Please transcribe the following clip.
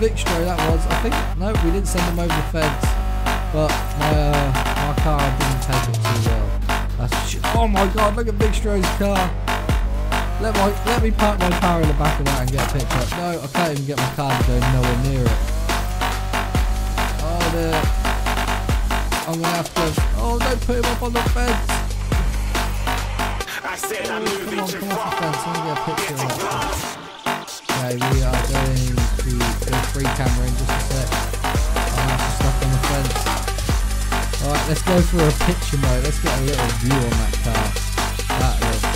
Victro that was. I think, no, we didn't send him over the fence. But my car didn't take it too well. Oh my god, look at Victro's car. Let me park my car in the back of that and get a picture. No, I can't even get my car to go nowhere near it. Oh, there. I'm going to have to... Oh, don't put him up on the fence. I said I'm moving too Come off far. the fence. Let me get a picture of that. Okay, we are going to do a free camera in just a sec. I'll have to stuff on the fence. Alright, let's go for a picture mode. Let's get a little view on that car. That looks